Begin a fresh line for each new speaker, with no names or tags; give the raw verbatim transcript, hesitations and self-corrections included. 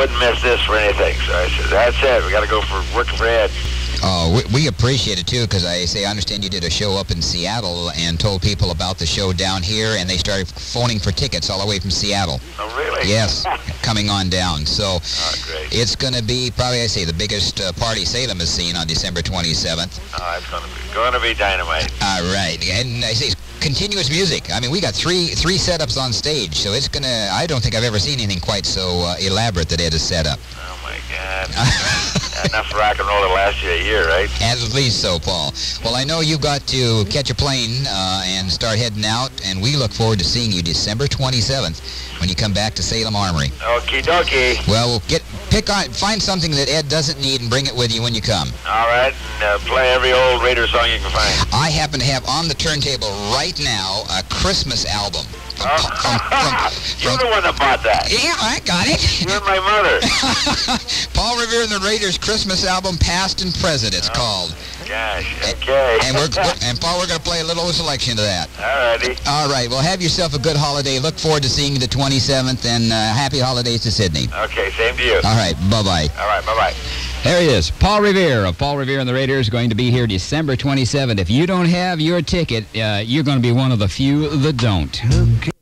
wouldn't miss this for anything. So I said, that's it. We got to go for working for Ed.
Oh, we, we appreciate it, too, because I say, I understand you did a show up in Seattle and told people about the show down here, and they started phoning for tickets all the way from Seattle.
Oh, really?
Yes, coming on down. So
oh, great.
It's going to be, probably, I say, the biggest uh, party Salem has seen on December twenty-seventh.
Oh, it's going to be, going to be dynamite.
All right. And I say, continuous music. I mean, we got three three setups on stage, so it's going to, I don't think I've ever seen anything quite so uh, elaborate that Ed has set up.
Oh, my God. Enough rock and roll to last you a year, right?
At least so, Paul. Well, I know you've got to catch a plane uh, and start heading out, and we look forward to seeing you December twenty-seventh when you come back to Salem Armory.
Okie dokie.
Well, we'll get pick on find something that Ed doesn't need and bring it with you when you come.
All right, and uh, play every old Raider song you can find.
I happen to have on the turntable right now a Christmas album. From,
Oh.
from, from,
You're the one that bought that.
Yeah, I got it.
You're my mother.
Paul Revere and the Raiders Christmas album, Past and Present, it's
Oh.
called.
Gosh, okay.
And we're, we're and Paul, we're going to play a little selection of that.
All righty.
All right. Well, have yourself a good holiday. Look forward to seeing you the twenty-seventh, and uh, happy holidays to Sydney.
Okay, same to you.
All right. Bye-bye.
All right, bye-bye.
There he is, Paul Revere of Paul Revere and the Raiders, going to be here December twenty-seventh. If you don't have your ticket, uh, you're going to be one of the few that don't. Okay.